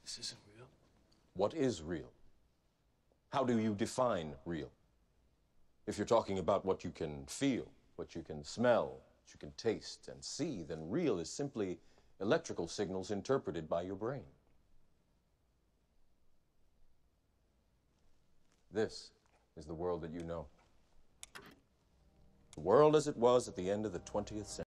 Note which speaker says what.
Speaker 1: This isn't real.
Speaker 2: What is real? How do you define real? If you're talking about what you can feel, what you can smell, what you can taste and see, then real is simply electrical signals interpreted by your brain. This is the world that you know. The world as it was at the end of the 20th century.